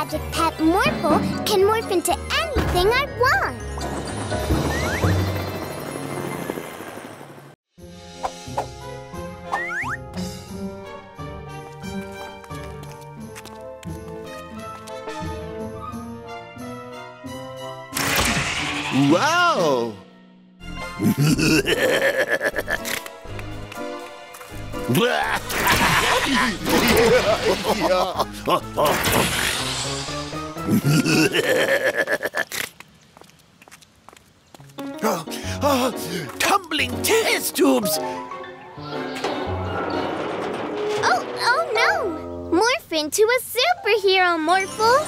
magic pet Morphle can morph into anything I want. Wow! Tumbling test tubes! Oh no! Morph into a superhero, Morphle!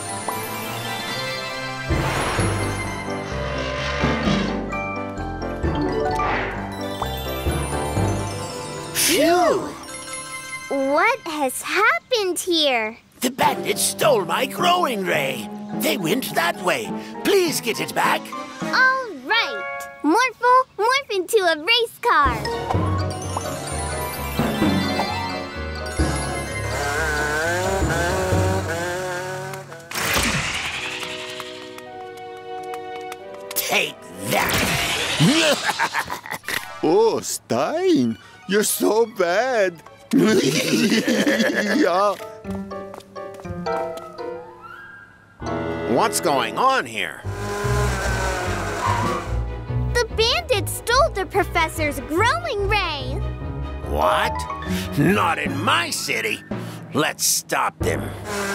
Phew! What has happened here? The bandits stole my growing ray. They went that way. Please get it back. All right. Morphle, morph into a race car. Take that. Oh, Stein, you're so bad. Yeah. What's going on here? The bandits stole the professor's growing ray. What? Not in my city. Let's stop them.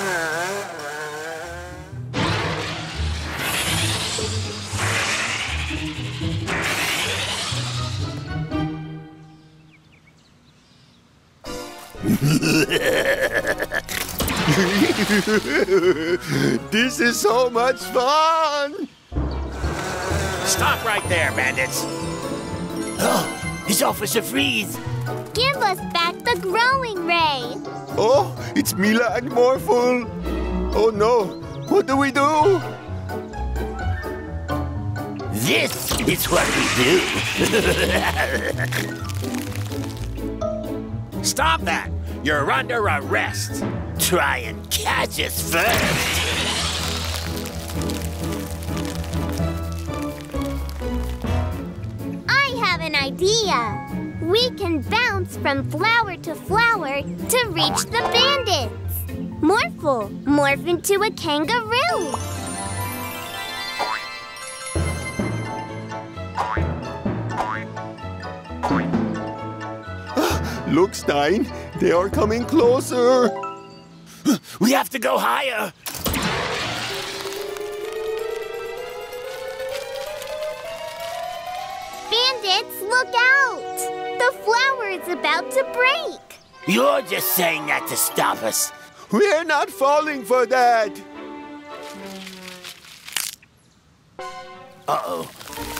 This is so much fun! Stop right there, bandits. Oh, it's Officer Freeze. Give us back the growing ray. Oh, it's Mila and Morphle. Oh no, what do we do? This is what we do. Stop that. You're under arrest. Try and catch us first. I have an idea. We can bounce from flower to flower to reach the bandits. Morphle, morph into a kangaroo. Look, Stein, they are coming closer. We have to go higher. Bandits, look out! The flower is about to break. You're just saying that to stop us. We're not falling for that. Uh-oh.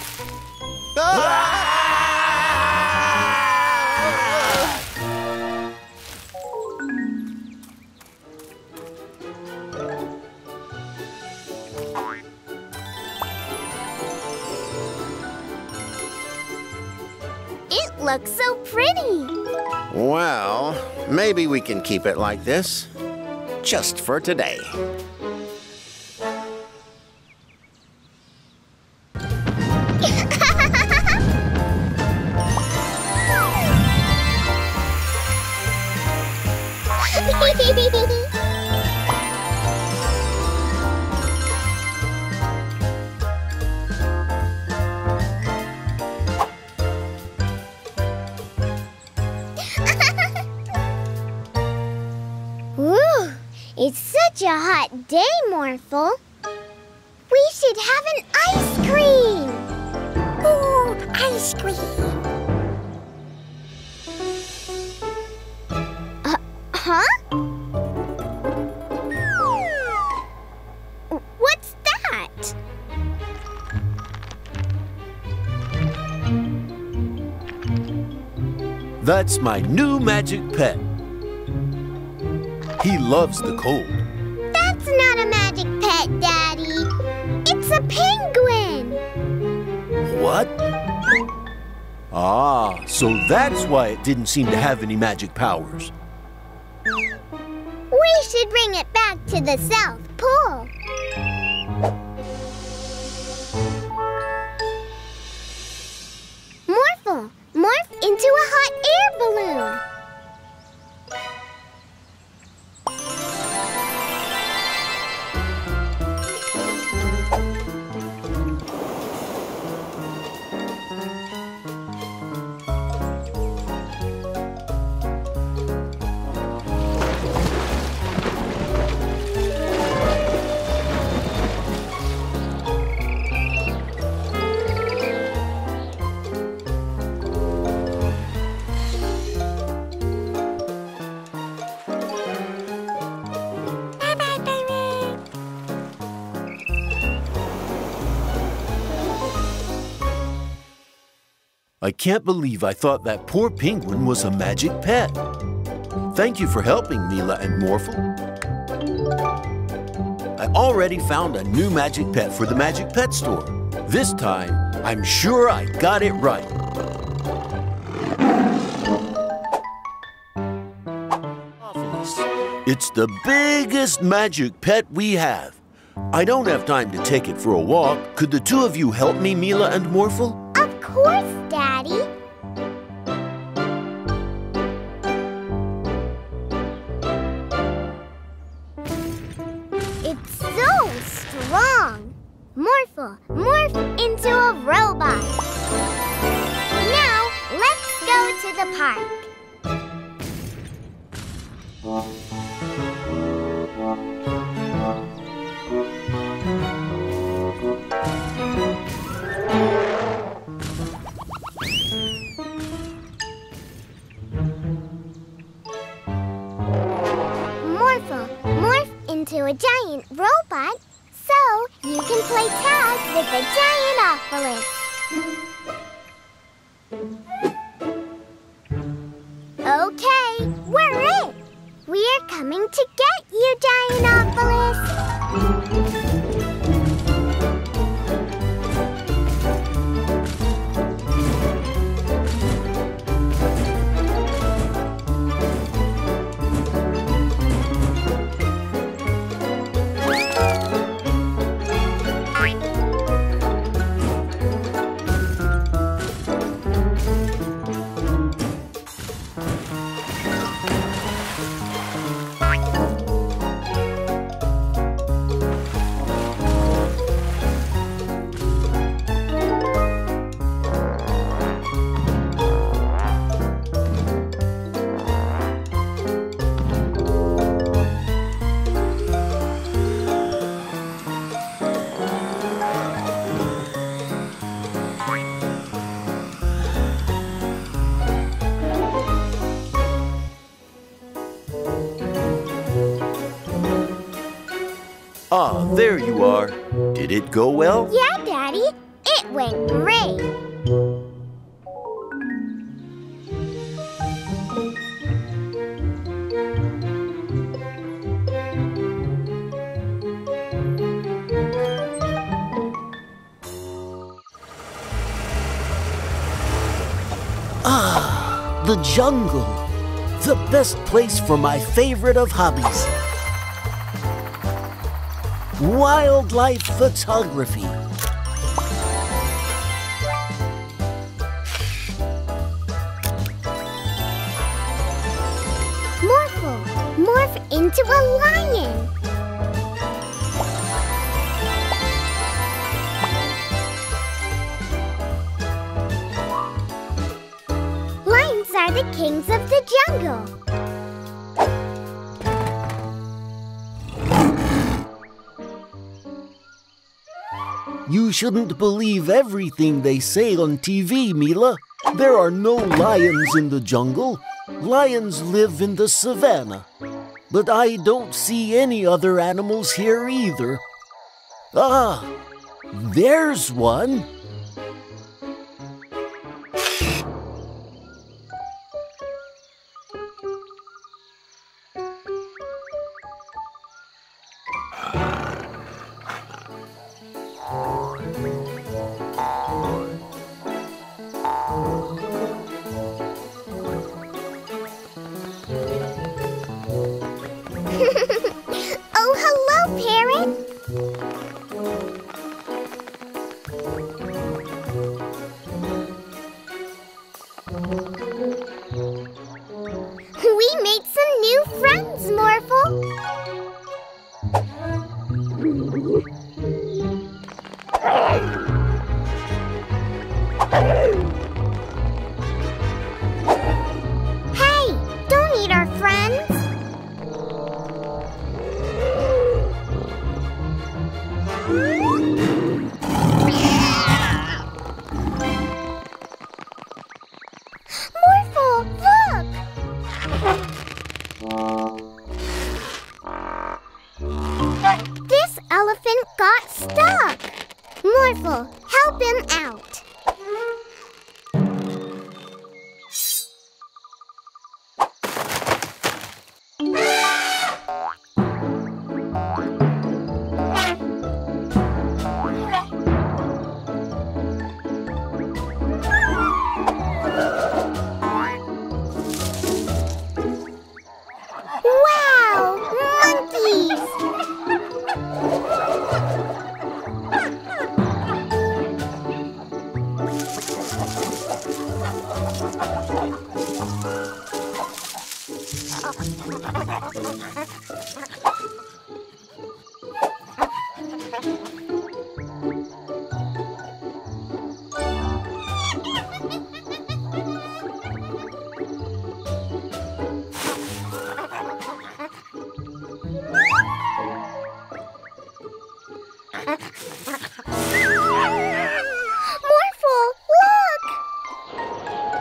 Ah! It looks so pretty. Well, maybe we can keep it like this. Just for today. Ooh, it's such a hot day, Morphle. We should have an ice cream. Ooh, ice cream. Huh? What's that? That's my new magic pet. He loves the cold. That's not a magic pet, Daddy. It's a penguin. What? Ah, so that's why it didn't seem to have any magic powers. We should bring it back back to the South Pole. Morphle, morph into a hot air balloon. I can't believe I thought that poor penguin was a magic pet. Thank you for helping, Mila and Morphle. I already found a new magic pet for the Magic Pet Store. This time, I'm sure I got it right. It's the biggest magic pet we have. I don't have time to take it for a walk. Could the two of you help me, Mila and Morphle? Of course, Daddy. It's so strong. Morphle, morph into a robot. Now, let's go to the park. Morphle, morph into a giant robot so you can play tag with the Giantopolis. Okay, we're it. We're coming to get you, Giantopolis. Ah, there you are. Did it go well? Yeah, Daddy. It went great. Ah, the jungle. The best place for my favorite of hobbies. Wildlife photography. Morphle, morph into a lion. Lions are the kings of the jungle. You shouldn't believe everything they say on TV, Mila. There are no lions in the jungle. Lions live in the savannah. But I don't see any other animals here either. Ah, there's one. elephant got stuck. Morphle, help him out. Wow, monkeys! Morphle, look!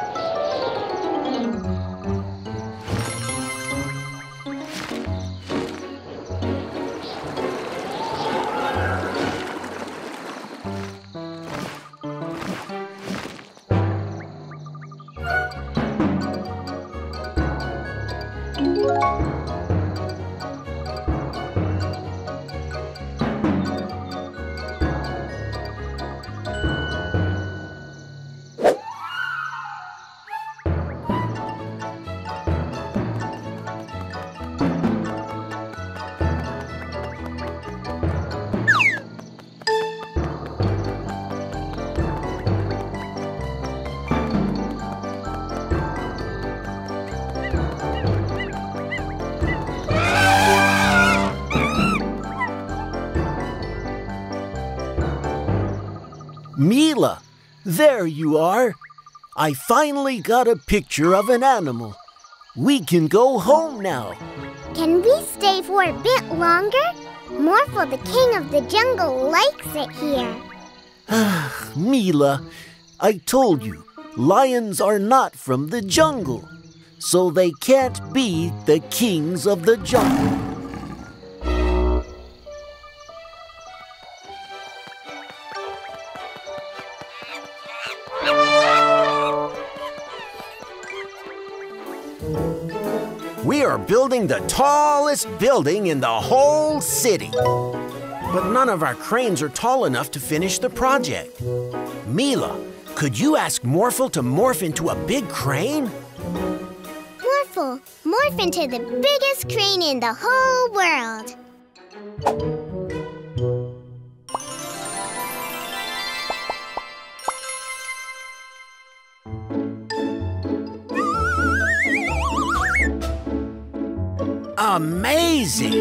Mila, there you are. I finally got a picture of an animal. We can go home now. Can we stay for a bit longer? Morphle, the king of the jungle, likes it here. Mila, I told you, lions are not from the jungle, so they can't be the kings of the jungle. We are building the tallest building in the whole city. But none of our cranes are tall enough to finish the project. Mila, could you ask Morphle to morph into a big crane? Morphle, morph into the biggest crane in the whole world. Amazing!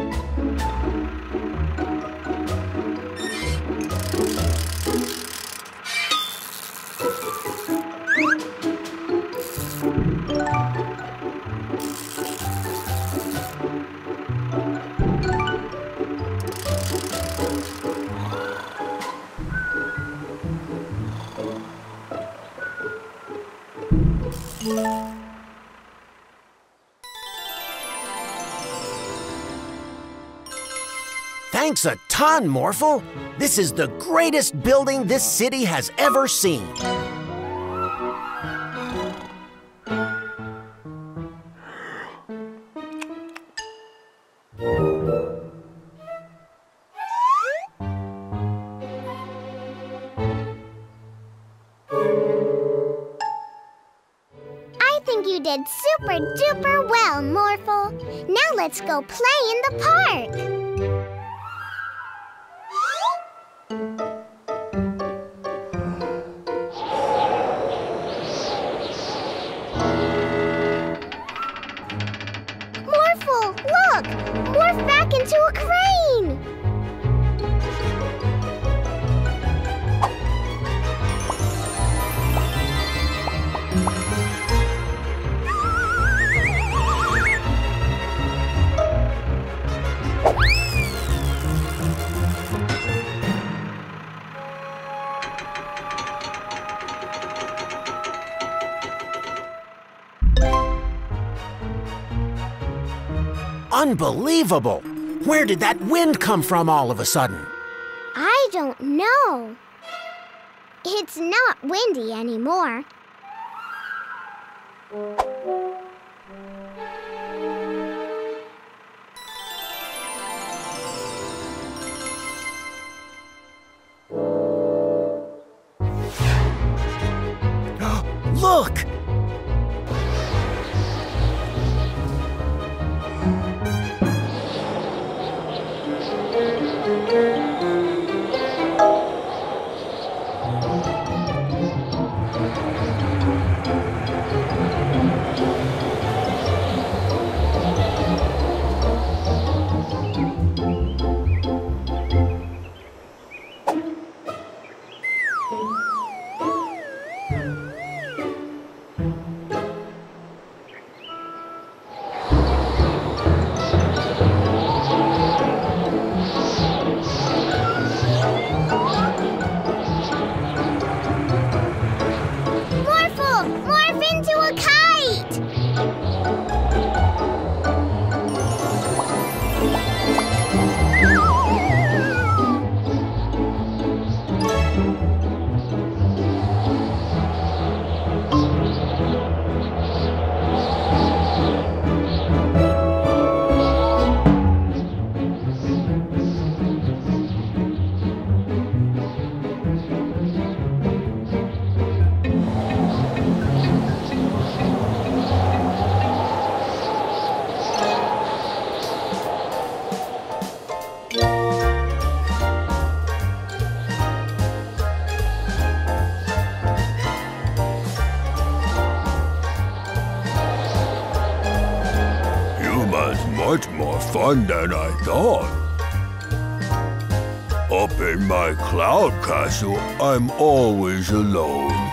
Thanks a ton, Morphle. This is the greatest building this city has ever seen. I think you did super duper well, Morphle. Now let's go play in the park. Morphle, look! Morph back into a crane! Unbelievable! Where did that wind come from all of a sudden? I don't know. It's not windy anymore. Look! Much more fun than I thought. Up in my cloud castle, I'm always alone.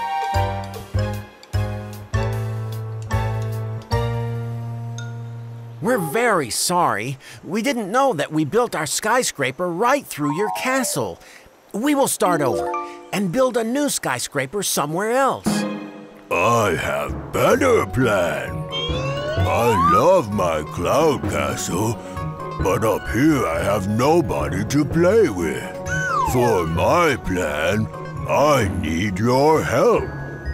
We're very sorry. We didn't know that we built our skyscraper right through your castle. We will start over and build a new skyscraper somewhere else. I have better plan. I love my cloud castle, but up here I have nobody to play with. For my plan, I need your help.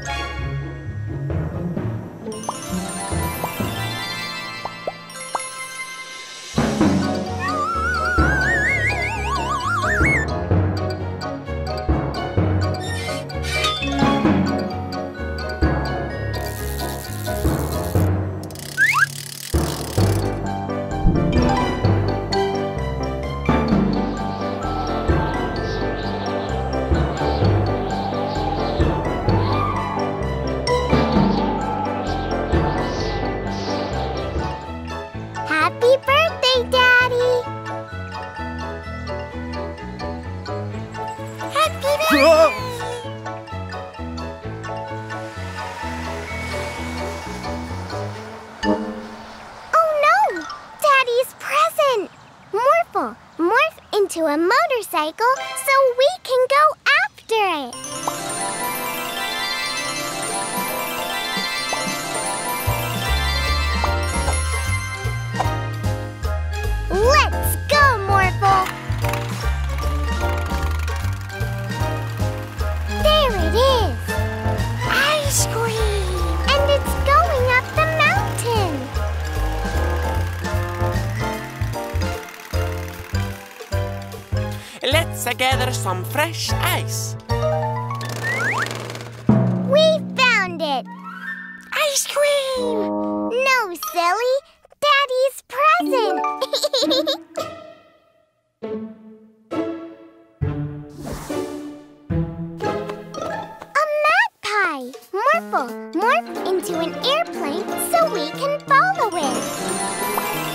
Happy birthday, Daddy! Happy birthday! Oh no! Daddy's present! Morphle, morph into a motorcycle so we can go after it! Let's go, Morphle! There it is! Ice cream! And it's going up the mountain! Let's gather some fresh ice. We found it! Ice cream! No, silly! Daddy's present! A magpie! Morphle, morph into an airplane so we can follow it!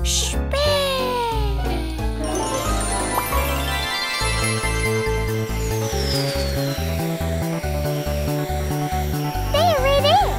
There it is!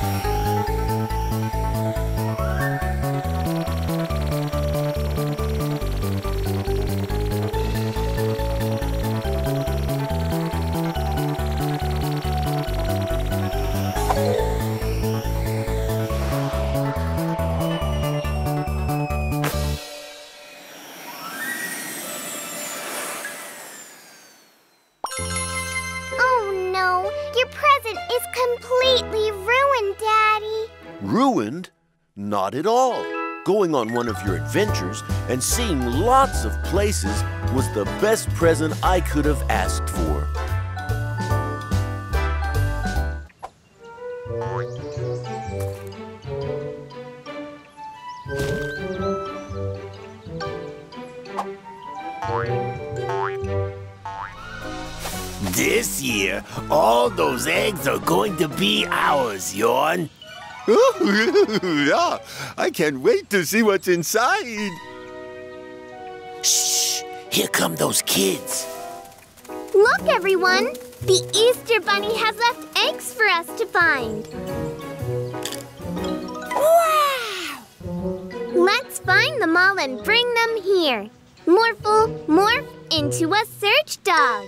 Oh no, your present is completely ruined, Daddy. Ruined? Not at all. Going on one of your adventures and seeing lots of places was the best present I could have asked for. This year, all those eggs are going to be ours, Yawn. Yeah, I can't wait to see what's inside. Shh! Here come those kids. Look, everyone! The Easter Bunny has left eggs for us to find. Wow! Let's find them all and bring them here. Morphle, morph into a search dog.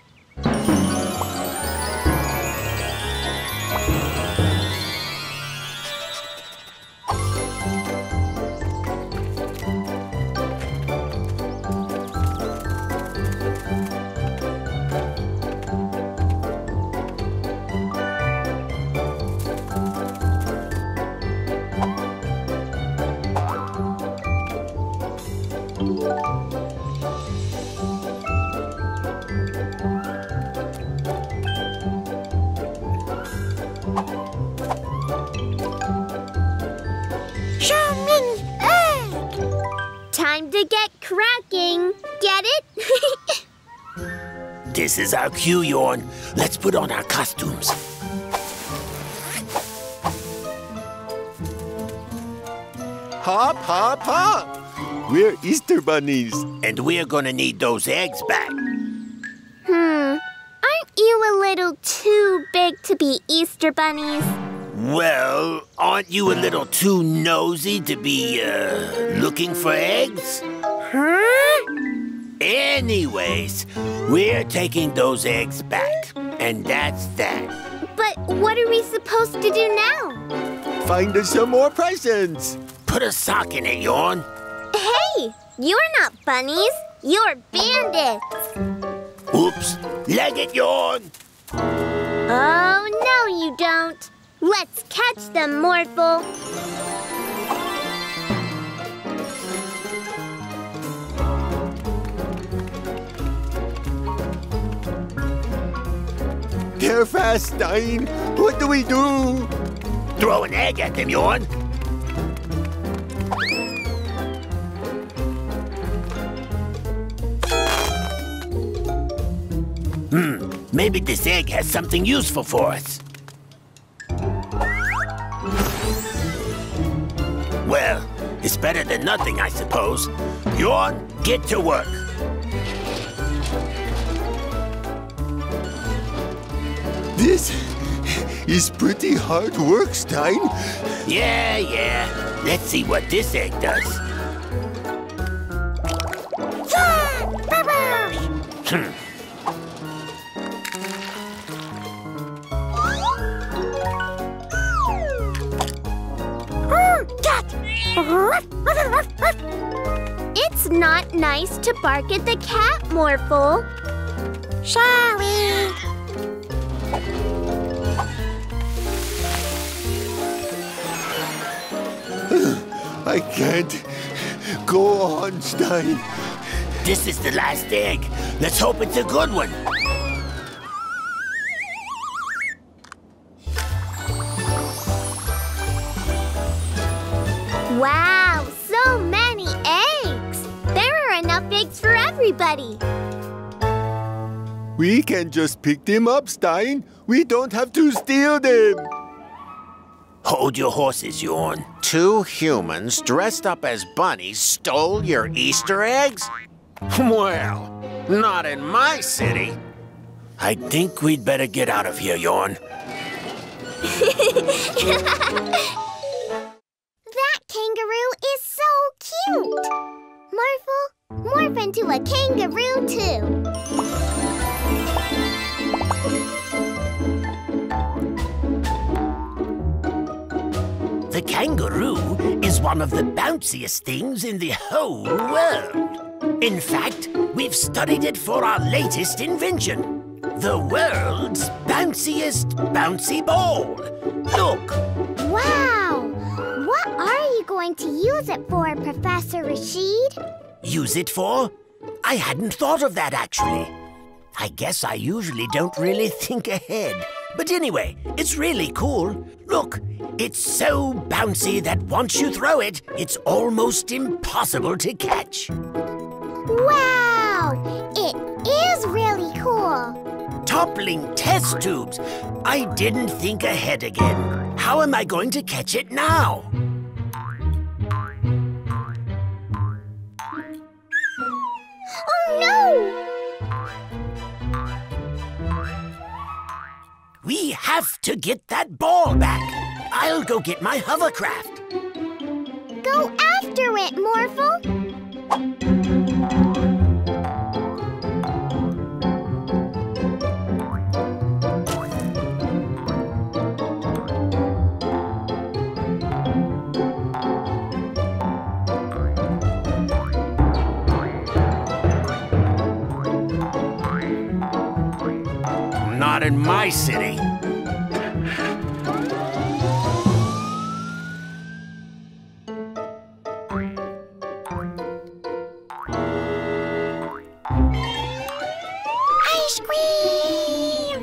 Show me egg! Time to get cracking. Get it? This is our cue, Yawn. Let's put on our costumes. Hop, hop, hop. We're Easter bunnies. And we're gonna need those eggs back. Aren't you a little too big to be Easter bunnies? Well, aren't you a little too nosy to be, looking for eggs? Huh? Anyways, we're taking those eggs back. And that's that. But what are we supposed to do now? Find us some more presents. Put a sock in it, Yawn. Hey, you're not bunnies. You're bandits. Oops. Leg it, Yawn. Oh, no, you don't. Let's catch them, Morphle. They're fast, Stein. What do we do? Throw an egg at them, Yawn. Maybe this egg has something useful for us. Well, it's better than nothing, I suppose. Yawn, get to work. This is pretty hard work, Stein. Yeah. Let's see what this egg does. It's not nice to bark at the cat, Morphle. Sorry. I can't. Go on, Stein. This is the last egg. Let's hope it's a good one. Wow, so many eggs. There are enough eggs for everybody. We can just pick them up, Stein. We don't have to steal them. Hold your horses, Yorn. 2 humans dressed up as bunnies stole your Easter eggs? Well, not in my city. I think we'd better get out of here, Yorn. That kangaroo is so cute! Morphle, morph into a kangaroo too. The kangaroo is one of the bounciest things in the whole world. In fact, we've studied it for our latest invention. The world's bounciest bouncy ball. Look. Wow! What are you going to use it for, Professor Rashid? Use it for? I hadn't thought of that, actually. I guess I usually don't really think ahead. But anyway, it's really cool. Look, it's so bouncy that once you throw it, it's almost impossible to catch. Wow! It is really cool. Toppling test tubes. I didn't think ahead again. How am I going to catch it now? Oh no! We have to get that ball back. I'll go get my hovercraft. Go after it, Morphle. Not in my city. Ice cream!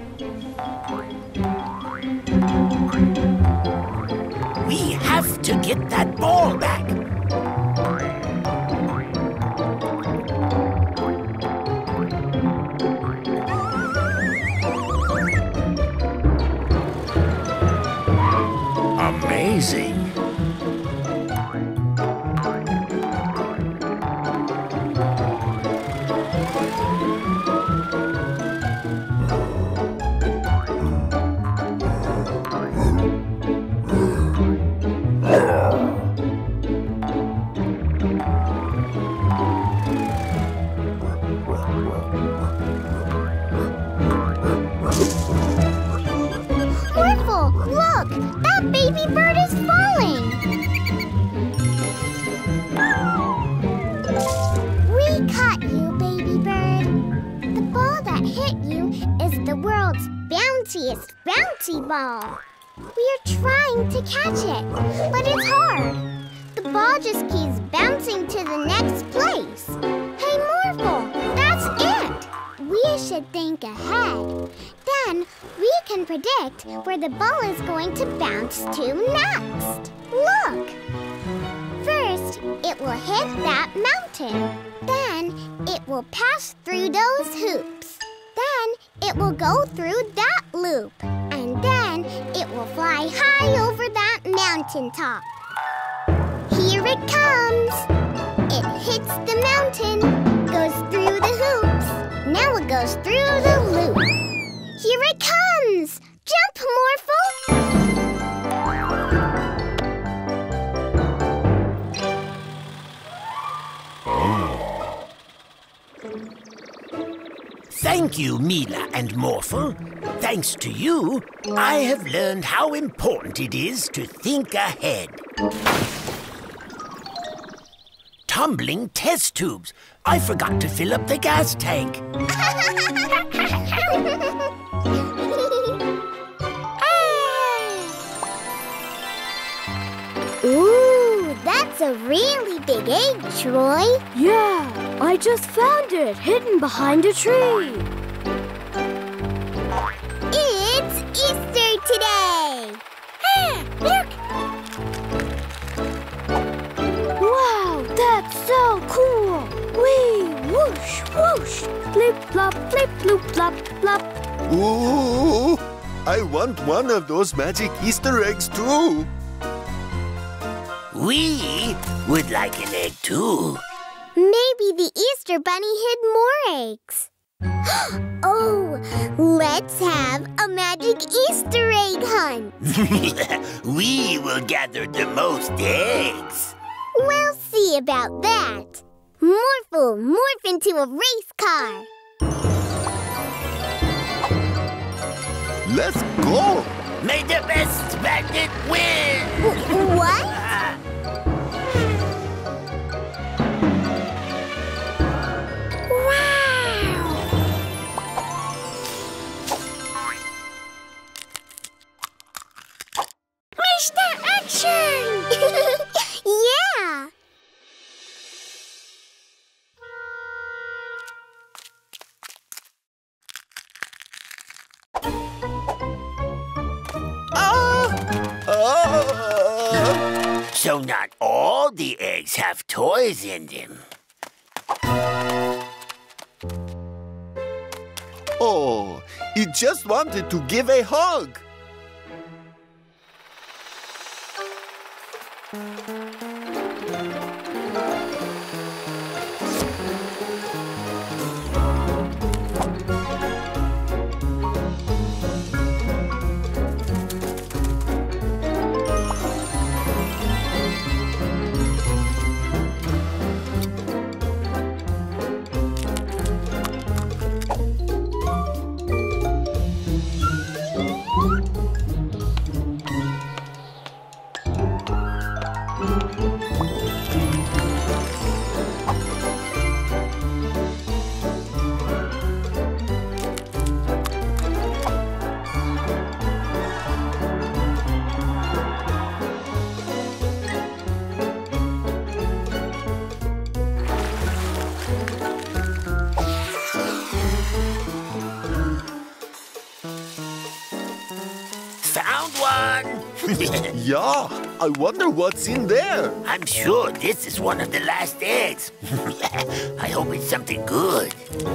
We have to get that ball back. Amazing. Morphle, look! That baby bird is falling! We caught you, baby bird. The ball that hit you is the world's bounciest bouncy ball. We're trying to catch it, but it's hard. The ball just keeps bouncing to the next place. Hey, Morphle, that's it! We should think ahead. Then we can predict where the ball is going to bounce to next. Look! First, it will hit that mountain. Then it will pass through those hoops. Then it will go through that loop. And then it will fly high over that mountaintop. Here it comes! It hits the mountain, goes through the hoops. Now it goes through the loop. Here it comes! Jump, Morphle! Thank you, Mila and Morphle. Thanks to you, I have learned how important it is to think ahead. Tumbling test tubes. I forgot to fill up the gas tank. Ooh, that's a really big egg, Troy. Yeah, I just found it, hidden behind a tree. It's Easter today! Look! Wow, that's so cool! Whee, whoosh, whoosh! Flip, flop, flip, bloop, flop, flop. Ooh, I want one of those magic Easter eggs too. We would like an egg too. Maybe the Easter Bunny hid more eggs. Oh, let's have a magic Easter egg hunt. We will gather the most eggs. We'll see about that. Morphle, morph into a race car. Let's go. May the best bandit win! What? Wow! Mr. Action! Yeah! So not all the eggs have toys in them. Oh, he just wanted to give a hug. Found one! Yeah, I wonder what's in there. I'm sure this is one of the last eggs. I hope it's something good.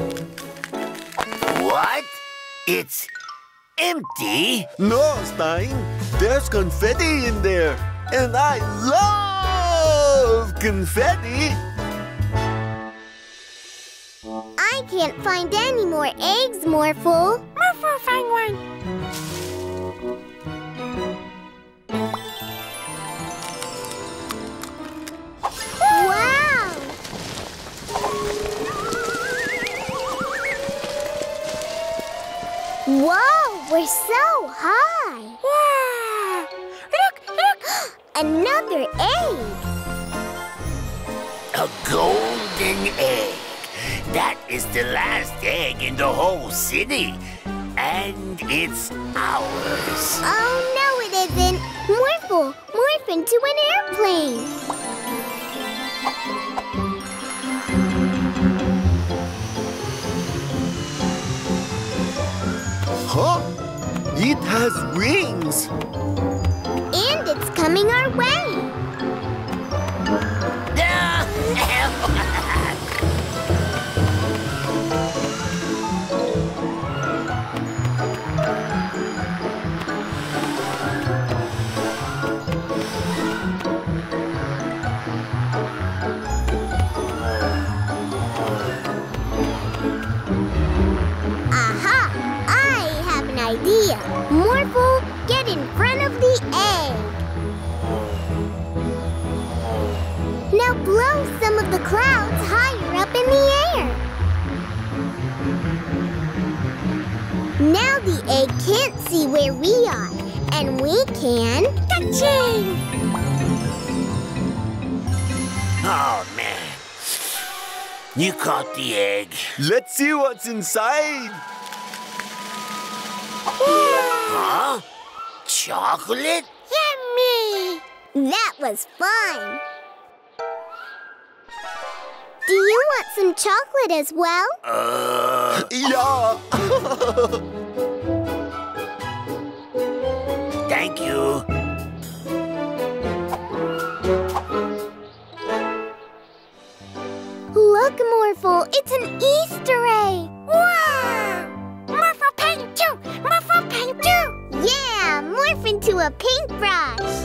What? It's empty? No, Stein, there's confetti in there. And I love confetti. I can't find any more eggs, Morphle. Morphle, find one. Wow! Whoa, we're so high. Wow! Look, look! Another egg. A golden egg. That is the last egg in the whole city. And it's ours. Oh, no, it isn't. Morphle, morph into an airplane. Huh? It has wings. And it's coming our way. Aha! I have an idea. Morphle, get in front of the egg. Now blow some of the clouds higher up in the air. Now the egg can't see where we are, and we can... Catching! Oh, man. You caught the egg. Let's see what's inside. Huh? Chocolate? Yummy! That was fun. Do you want some chocolate as well? Yeah. Thank you. Look, Morphle, it's an Easter egg. Wow! Morphle paint too! Morphle paint too! into a paintbrush.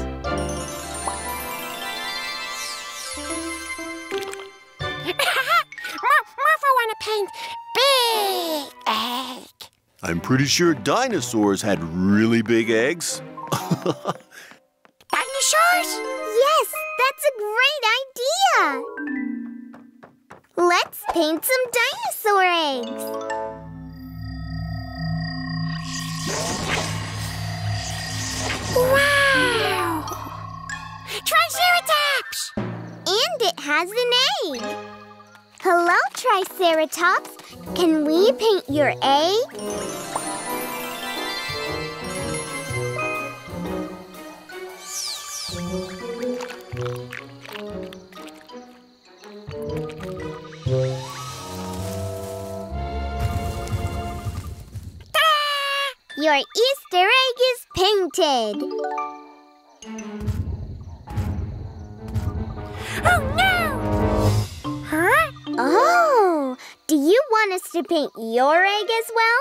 Morphle wanna paint big egg. I'm pretty sure dinosaurs had really big eggs. Dinosaurs? Yes, that's a great idea. Let's paint some dinosaur eggs. Wow! Triceratops! And it has an egg. Hello, Triceratops. Can we paint your egg? Your Easter egg is painted. Oh no! Huh? Oh, do you want us to paint your egg as well?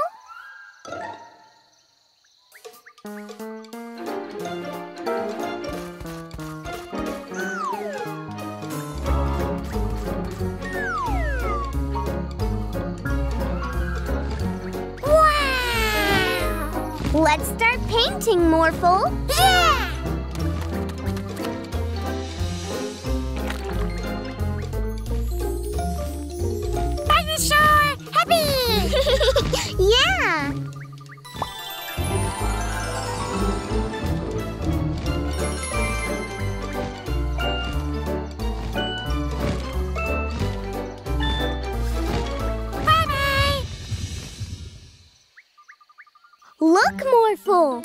Let's start painting, Morphle. Yeah! Dinosaur happy! Yeah! Bye-bye! Look, Morphle.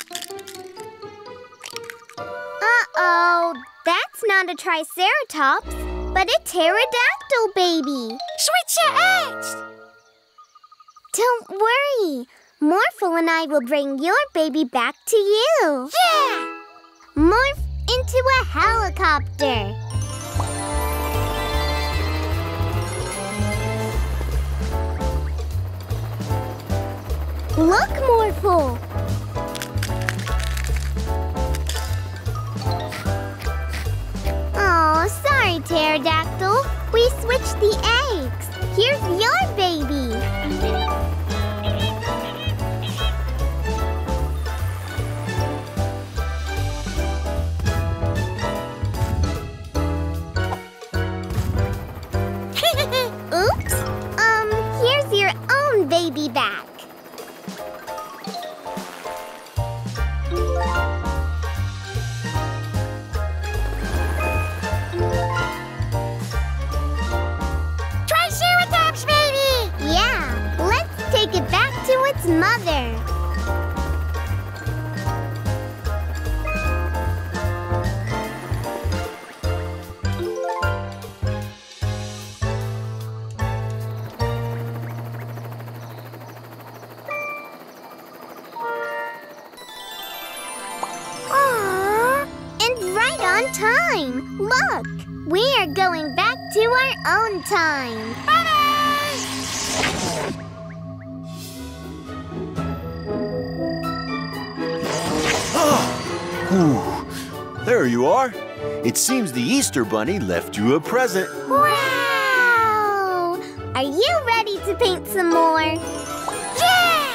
Uh-oh, that's not a Triceratops, but a pterodactyl baby. Switch your eggs! Don't worry. Morphle and I will bring your baby back to you. Yeah! Morph into a helicopter. Look, Morphle. Oh, sorry, Pterodactyl. We switched the eggs. Here's your baby. Oops. Here's your own baby back. Triceratops, baby! Yeah, let's take it back to its mother. Aww! And right on time. Look, we are going back to our own time. There you are. It seems the Easter Bunny left you a present. Wow! Are you ready to paint some more? Yeah!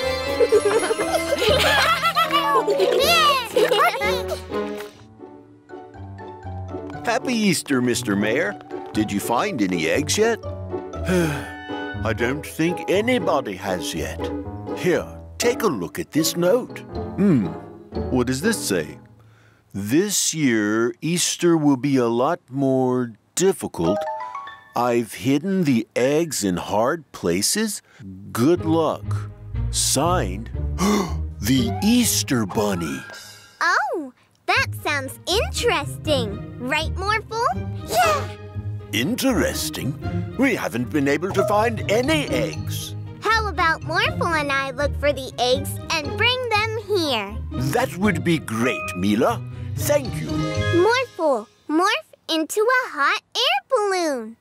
Happy Easter, Mr. Mayor. Did you find any eggs yet? I don't think anybody has yet. Here, take a look at this note. What does this say? This year, Easter will be a lot more difficult. I've hidden the eggs in hard places. Good luck. Signed, the Easter Bunny. Oh, that sounds interesting. Right, Morphle? Yeah! Interesting. We haven't been able to find any eggs. How about Morphle and I look for the eggs and bring them here? That would be great, Mila. Thank you. Morphle, morph into a hot air balloon.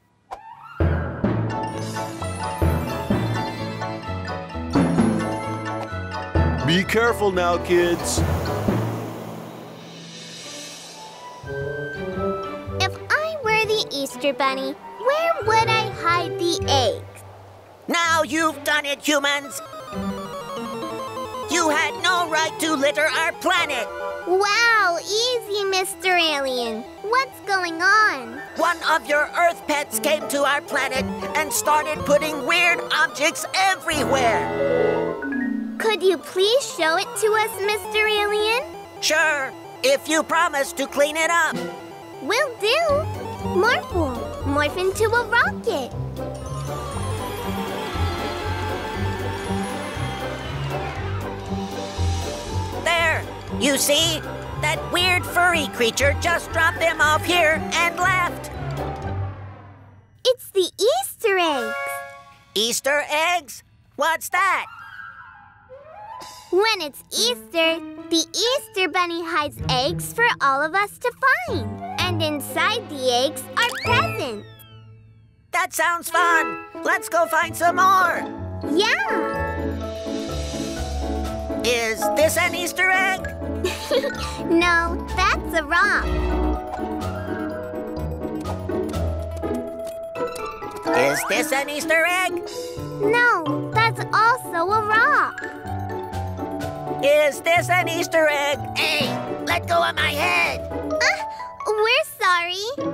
Be careful now, kids. Easter Bunny. Where would I hide the eggs? Now you've done it, humans! You had no right to litter our planet! Wow, easy, Mr. Alien. What's going on? One of your Earth pets came to our planet and started putting weird objects everywhere! Could you please show it to us, Mr. Alien? Sure, if you promise to clean it up. Will do. Morphle, morph into a rocket. There! You see? That weird furry creature just dropped them off here and left. It's the Easter eggs. Easter eggs? What's that? When it's Easter, the Easter Bunny hides eggs for all of us to find. And inside the eggs are presents. That sounds fun. Let's go find some more. Yeah. Is this an Easter egg? No, that's a rock. Is this an Easter egg? No, that's also a rock. Is this an Easter egg? Hey, let go of my head. We're sorry.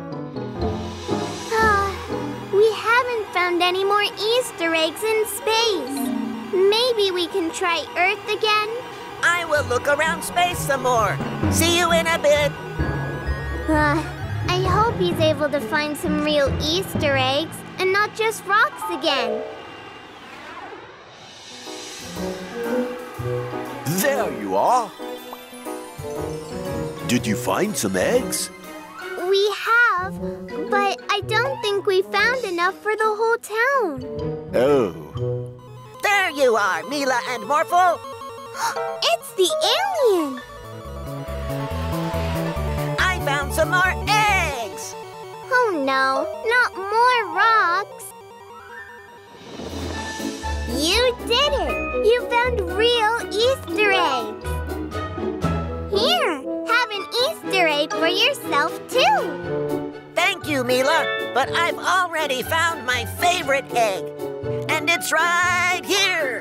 We haven't found any more Easter eggs in space. Maybe we can try Earth again? I will look around space some more. See you in a bit. I hope he's able to find some real Easter eggs and not just rocks again. There you are. Did you find some eggs? We have, but I don't think we found enough for the whole town. Oh. There you are, Mila and Morphle. It's the alien! I found some more eggs! Oh no, not more rocks! You did it! You found real Easter eggs! Here, have an Easter egg for yourself too! Thank you, Mila, but I've already found my favorite egg. And it's right here!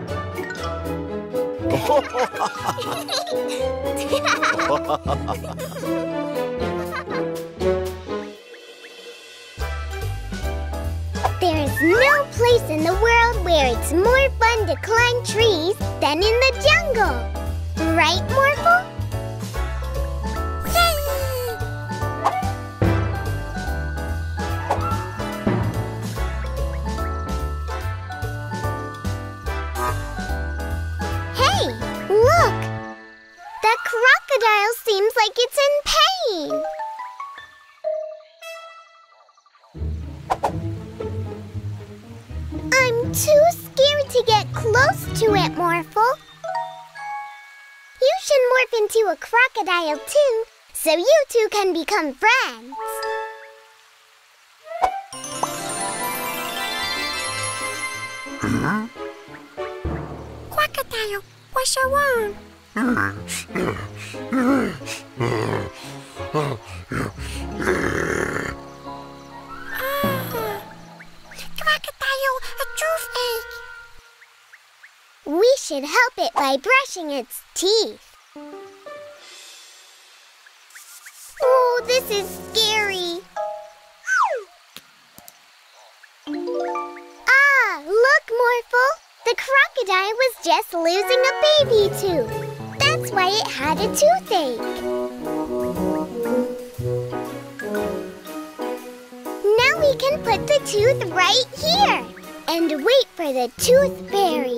There's no place in the world where it's more fun to climb trees than in the jungle. Right, Morphle? Hey, look! That crocodile seems like it's in pain. I'm too scared to get close to it, Morphle. You should morph into a crocodile too, so you two can become friends. Crocodile, what's wrong? Crocodile, a toothache. We should help it by brushing its teeth. Oh, this is scary. Ah, look, Morphle. The crocodile was just losing a baby tooth. That's why it had a toothache. Now we can put the tooth right here and wait for the tooth fairy.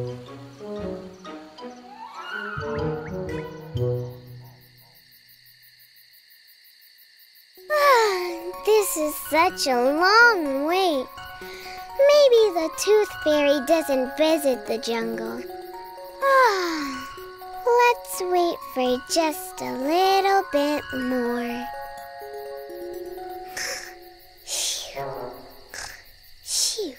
This is such a long wait. Maybe the tooth fairy doesn't visit the jungle. Let's wait for just a little bit more. Phew. Phew.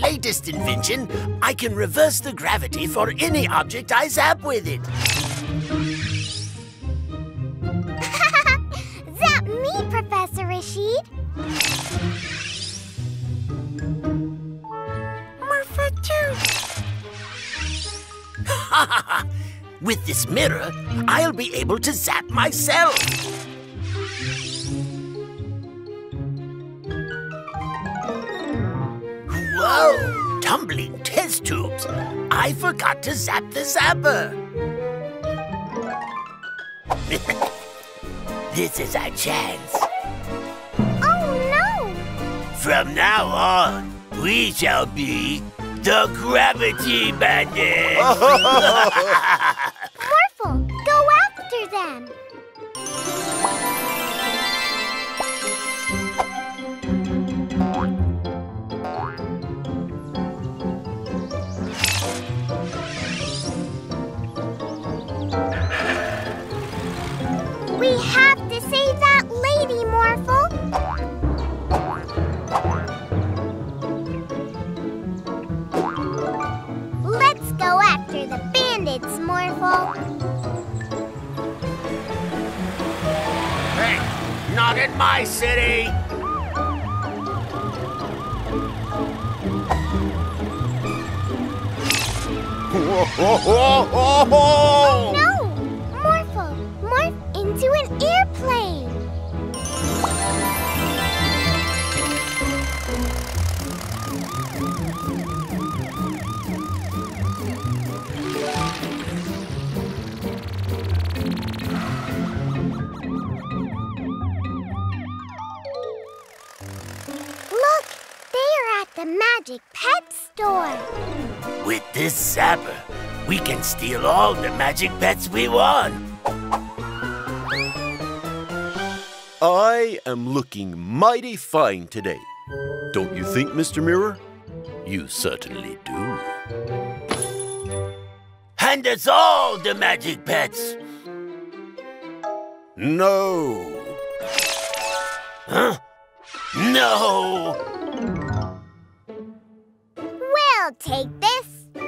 latest invention, I can reverse the gravity for any object I zap with it. Zap me, Professor Rashid. Morphle too. With this mirror, I'll be able to zap myself. Whoa! Tumbling test tubes. I forgot to zap the zapper. This is our chance. Oh, no! From now on, we shall be the Gravity Bandits. Morphle, go after them. We have to save that lady, Morphle. Let's go after the bandits, Morphle. Hey, not in my city. Oh no! Morphle, morph into an airplane. Look, they are at the Magic Pet store. With this zapper, we can steal all the magic pets we want. I am looking mighty fine today. Don't you think, Mr. Mirror? You certainly do. Hand us all the magic pets. No. Huh? No! We'll take this.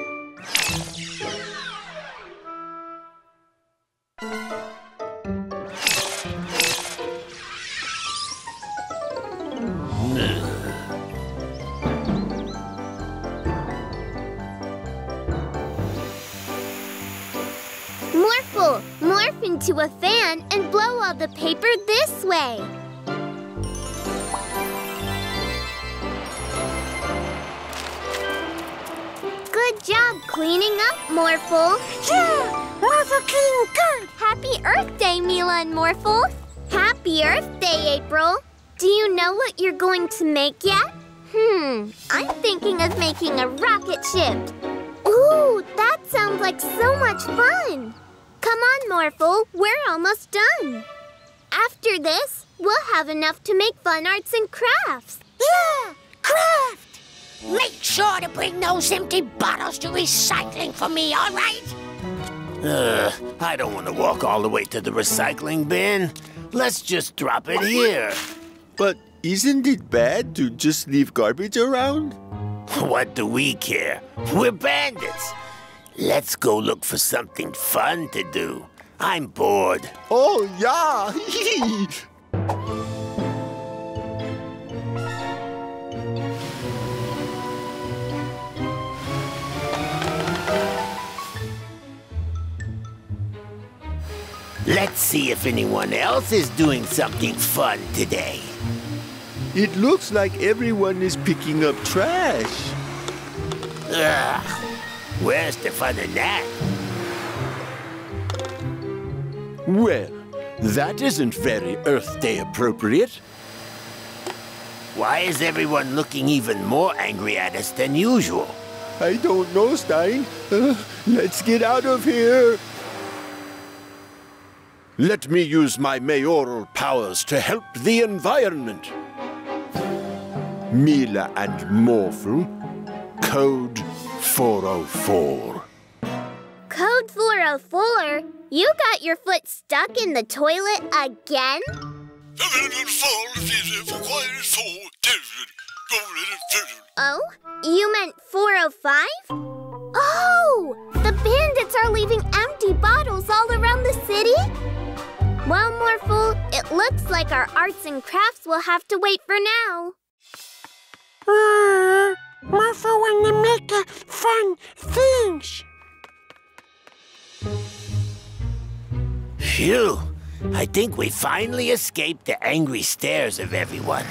Morphle, morph into a fan and blow all the paper this way. Good job cleaning up, Morphle. Yeah, Morphle clean good. Happy Earth Day, Mila and Morphle. Happy Earth Day, April. Do you know what you're going to make yet? I'm thinking of making a rocket ship. Ooh, that sounds like so much fun. Come on, Morphle, we're almost done. After this, we'll have enough to make fun arts and crafts. Yeah, craft. Make sure to bring those empty bottles to recycling for me, all right? I don't want to walk all the way to the recycling bin. Let's just drop it here. But isn't it bad to just leave garbage around? What do we care? We're bandits. Let's go look for something fun to do. I'm bored. Oh, yeah. Let's see if anyone else is doing something fun today. It looks like everyone is picking up trash. Ugh. Where's the fun in that? Well, that isn't very Earth Day appropriate. Why is everyone looking even more angry at us than usual? I don't know, Stein. Let's get out of here. Let me use my mayoral powers to help the environment. Mila and Morphle, Code 404. Code 404? You got your foot stuck in the toilet again? Oh? You meant 405? Oh! The bandits are leaving empty bottles all around the city? Well, Morphle, it looks like our arts and crafts will have to wait for now. Morphle wanna make fun things. Phew! I think we finally escaped the angry stares of everyone.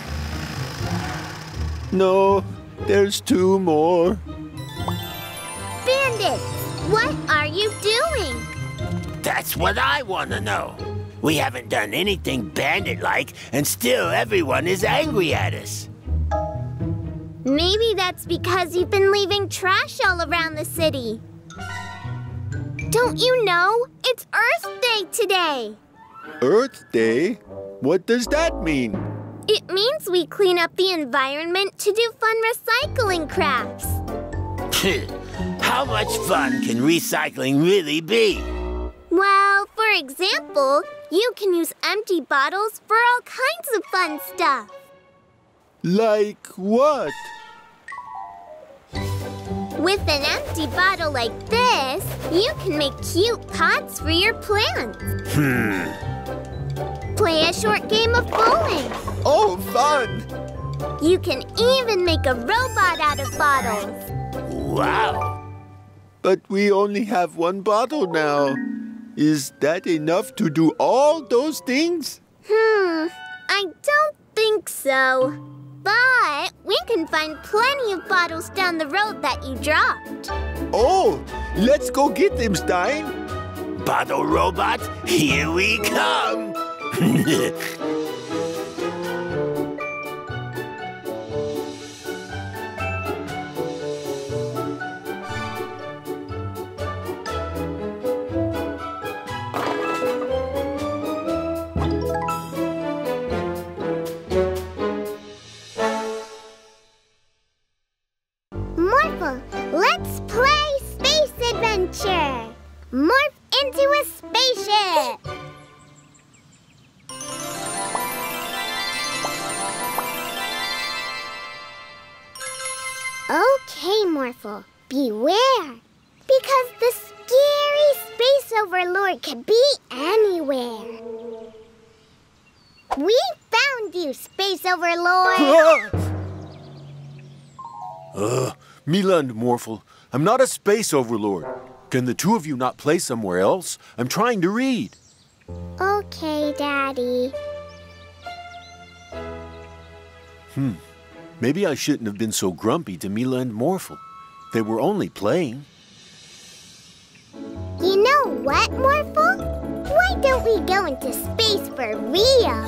No, there's 2 more. Bandits, what are you doing? That's what I want to know. We haven't done anything bandit-like, and still everyone is angry at us. Maybe that's because you've been leaving trash all around the city. Don't you know? It's Earth Day today. Earth Day? What does that mean? It means we clean up the environment to do fun recycling crafts. How much fun can recycling really be? Well, for example, you can use empty bottles for all kinds of fun stuff. Like what? With an empty bottle like this, you can make cute pots for your plants. Play a short game of bowling. Oh, fun! You can even make a robot out of bottles. Wow! But we only have 1 bottle now. Is that enough to do all those things? I don't think so. But we can find plenty of bottles down the road that you dropped. Oh, let's go get them, Stein. Bottle robot, here we come! Morphle, let's play Space Adventure. Morph into a spaceship. Okay, Morphle, beware. Because the scary Space Overlord could be anywhere. We found you, Space Overlord. Mila and Morphle, I'm not a space overlord. Can the 2 of you not play somewhere else? I'm trying to read. Okay, Daddy. Maybe I shouldn't have been so grumpy to Mila and Morphle. They were only playing. You know what, Morphle? Why don't we go into space for real?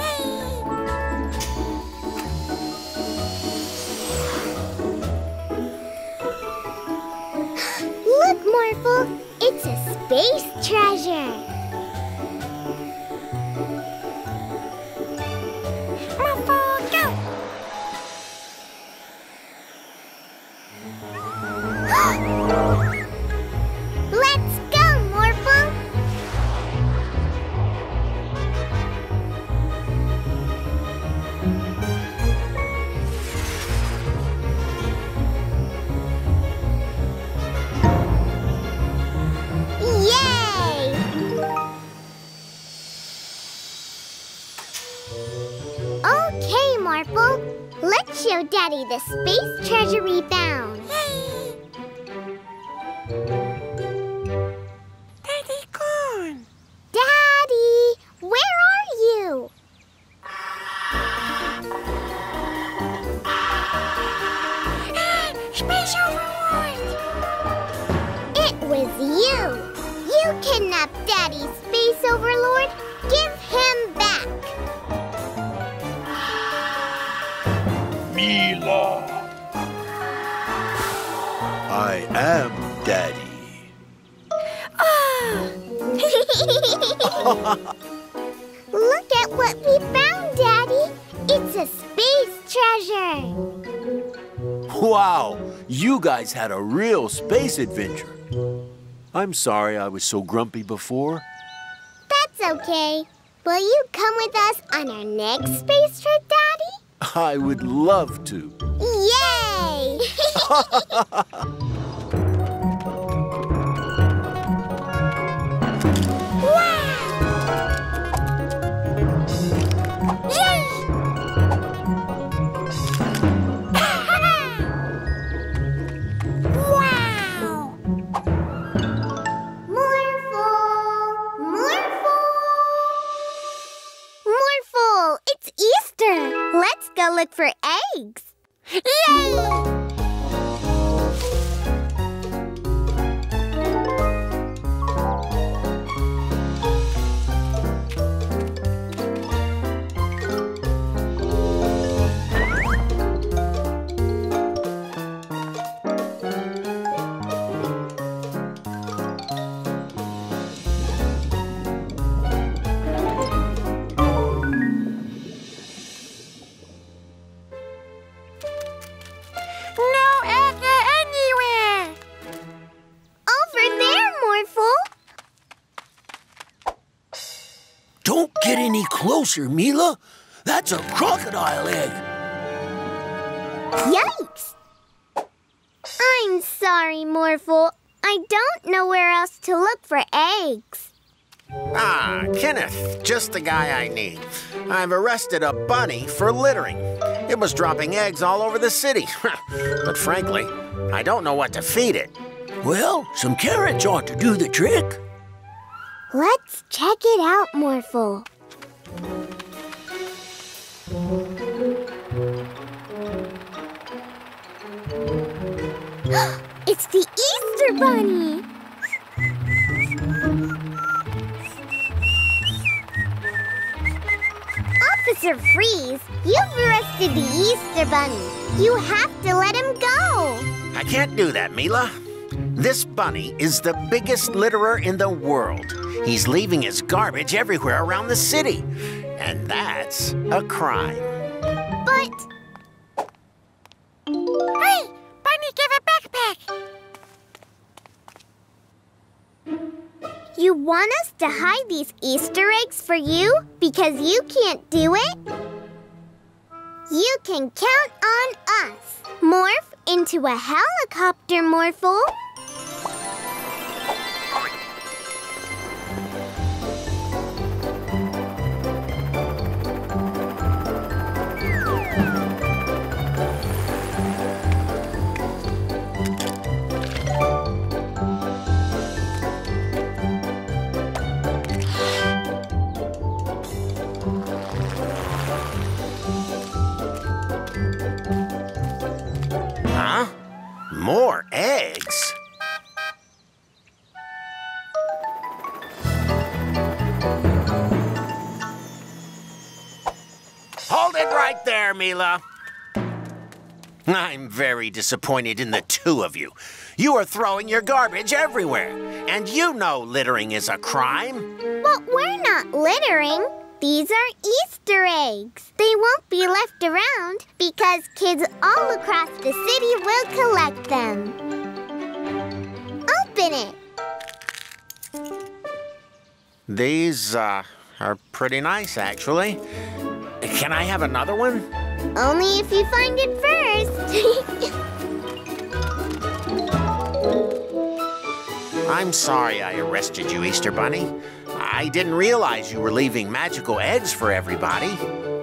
Look, Morphle, it's a space treasure. Morphle, go! Let's go, Morphle! Yay! Okay, Morphle. Let's show Daddy the space treasure we found. Daddy gone. Daddy, where are you? Space Overlord. It was you. You kidnapped Daddy's Space Overlord. Give him back. Mila. I am Daddy. Look at what we found, Daddy. It's a space treasure. Wow, you guys had a real space adventure. I'm sorry I was so grumpy before. That's okay. Will you come with us on our next space trip, Daddy? I would love to. Yay! Let's go look for eggs. Yay! Don't get any closer, Mila. That's a crocodile egg. Yikes! I'm sorry, Morphle. I don't know where else to look for eggs. Ah, Kenneth, just the guy I need. I've arrested a bunny for littering. It was dropping eggs all over the city. But frankly, I don't know what to feed it. Well, some carrots ought to do the trick. Let's check it out, Morphle. It's the Easter Bunny! Officer Freeze, you've arrested the Easter Bunny. You have to let him go. I can't do that, Mila. This bunny is the biggest litterer in the world. He's leaving his garbage everywhere around the city. And that's a crime. But... Hey, Bunny, give a backpack. You want us to hide these Easter eggs for you because you can't do it? You can count on us. Morph into a helicopter, Morphle. Huh? More eggs? Hold it right there, Mila. I'm very disappointed in the two of you. You are throwing your garbage everywhere, and you know littering is a crime. But we're not littering. These are Easter eggs. They won't be left around because kids all across the city will collect them. Open it. These, are pretty nice, actually. Can I have another one? Only if you find it first. I'm sorry I arrested you, Easter Bunny. I didn't realize you were leaving magical eggs for everybody.